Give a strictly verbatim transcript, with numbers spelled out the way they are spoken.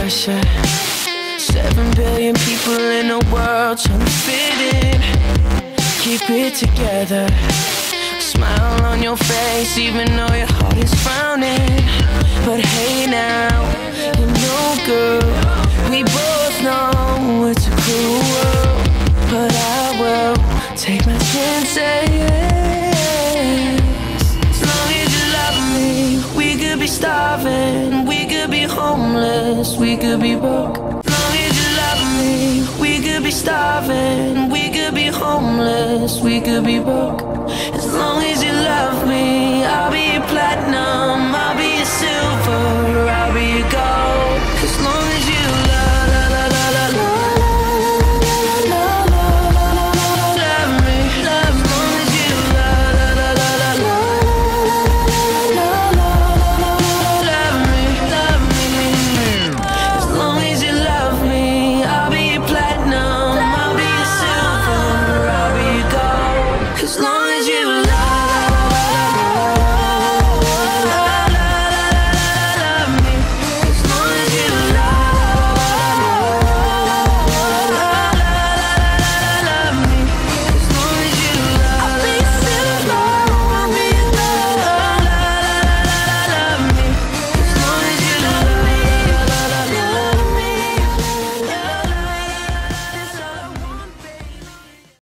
pressure. Seven billion people in the world trying to fit in. Keep it together. Smile on your face even though your heart is frowning. But hey now, you know girl, we both know it's a cruel world, but I will take my chances. As long as you love me, we could be starving, we could be homeless, we could be broke. As long as you love me, we could be starving, we could be homeless, we could be broke. As long as you love me, I'll be platinum,